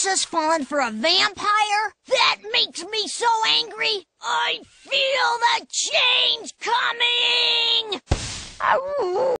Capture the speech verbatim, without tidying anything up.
Jesus fallen for a vampire? That makes me so angry. I feel the change coming! Ow.